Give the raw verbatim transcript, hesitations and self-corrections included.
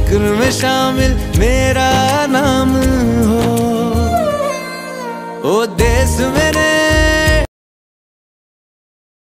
जिक्र में शामिल मेरा नाम हो। ओ देश मेरे